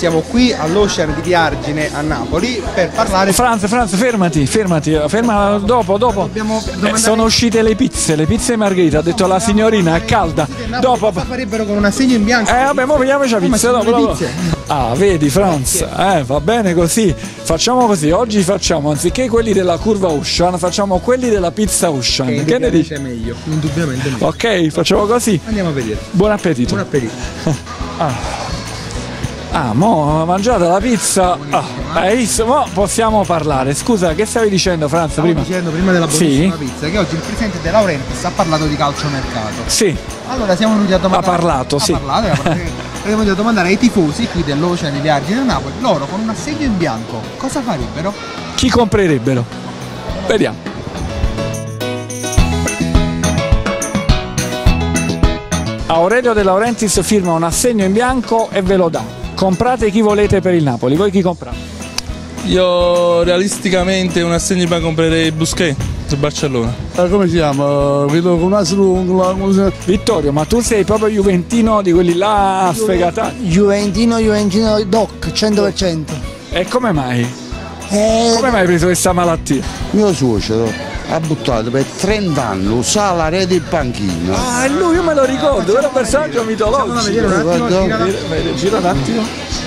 siamo qui all'Ocean di Argine a Napoli per parlare. Franz, fermati, ferma dopo. Sono uscite le pizze margherita, ha detto la signorina, è calda. Dopo farebbero con un assegno in bianco. Vabbè, mo vediamoci la pizza dopo. Ah, vedi Franz, va bene così. Facciamo così, oggi facciamo anziché quelli della curva Ocean, facciamo quelli della pizza Ocean. Che ne dici? È meglio, indubbiamente meglio. Ok, facciamo così. Andiamo a vedere. Buon appetito. Buon appetito. Mo mangiata la pizza. Hai visto? Mo possiamo parlare. Scusa, che stavi dicendo Franz prima? Stavo dicendo prima della buonissima pizza che oggi il presidente De Laurentiis ha parlato di calciomercato. Sì. Allora siamo venuti a domandare. Ha parlato. Siamo venuti a domandare ai tifosi qui dell'Ocean di Argine a Napoli, loro con un assegno in bianco cosa farebbero? Chi comprerebbero? Vediamo. Aurelio De Laurentiis firma un assegno in bianco e ve lo dà. Comprate chi volete per il Napoli. Voi chi comprate? Io realisticamente un assegno in bianco comprerei Busquets del Barcellona. Come si chiama? Quello con una slunga. Vittorio, ma tu sei proprio juventino di quelli là sfegatati? Juventino doc, 100%. E come mai? Come mai hai preso questa malattia? Mio suocero ha buttato per 30 anni un salario del panchino. Ah, è lui, io me lo ricordo, era un personaggio mitologico. Gira un attimo.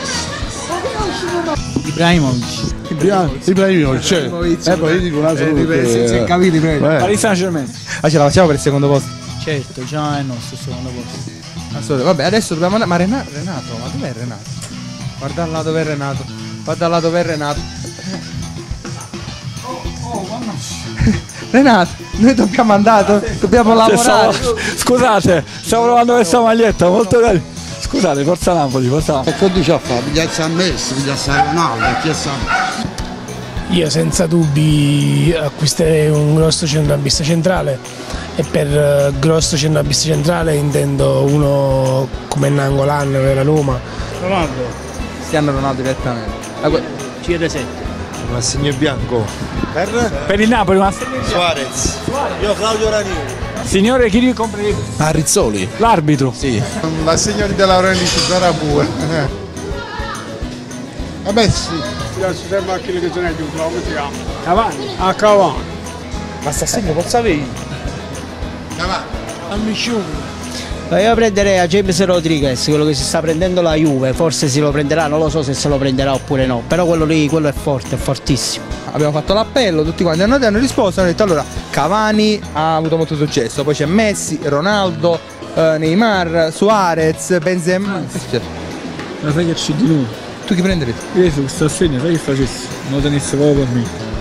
Ibrahimovic, cioè. Poi io dico una Se capiti, prego. Paris Saint-Germain. Ce la facciamo per il secondo posto? Certo, già è il nostro secondo posto. Assolutamente. Vabbè, adesso dobbiamo andare. Ma Renato, ma dov'è Renato? Guarda là dov'è Renato. Guarda là dov'è Renato. Renato, noi dobbiamo andare, dobbiamo lavorare. Scusate, stiamo provando questa maglietta, molto carina. Scusate, forza Napoli, forza Napoli. E che dice a fare? Pigliarsi a Messi, pigliarsi a Ronaldo, chi sa? Io senza dubbi acquisterei un grosso centrocampista centrale e per grosso centrocampista centrale intendo uno come Nangolan per la Roma. Ronaldo. Cristiano Ronaldo direttamente. CR7. Un assegno in bianco Per il Napoli, un assegno in bianco. Suarez. Io Claudio Ranieri. Signore, chi comprerebbe? Rizzoli. L'arbitro. Sì. L'assegno di De Laurentiis sarà pure. Vabbè sì. C'è macchine che sono giù, come si chiama? Cavani. A Cavani. Ma sta segno cosa avevi? A Misciugo. Io prenderei a James Rodriguez, quello che si sta prendendo la Juve, forse si lo prenderà, non lo so se se lo prenderà oppure no, però quello lì, quello è forte, è fortissimo. Abbiamo fatto l'appello, tutti quanti hanno risposto, hanno detto allora Cavani ha avuto molto successo, poi c'è Messi, Ronaldo, Neymar, Suarez, Benzema. Ma sai che c'è di lui? Tu chi prenderesti? Io su questo assegno, sai che facessi? Non lo tenessi proprio per me.